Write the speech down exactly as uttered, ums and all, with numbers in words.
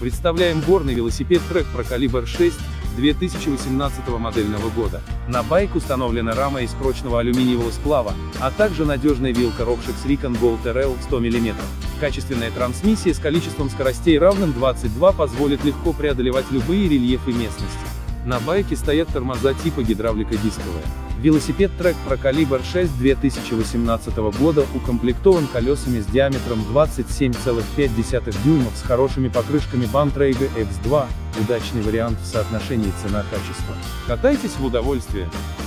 Представляем горный велосипед Trek Pro Caliber шесть две тысячи восемнадцатого модельного года. На байк установлена рама из прочного алюминиевого сплава, а также надежная вилка Rockshix Recon Gold эр эл сто миллиметров. Качественная трансмиссия с количеством скоростей равным двадцати двум позволит легко преодолевать любые рельефы местности. На байке стоят тормоза типа гидравлико-дисковые. Велосипед Trek Pro Caliber шесть две тысячи восемнадцатого года укомплектован колесами с диаметром двадцать семь целых пять десятых дюймов с хорошими покрышками Bontrager икс два, удачный вариант в соотношении цена-качество. Катайтесь в удовольствие!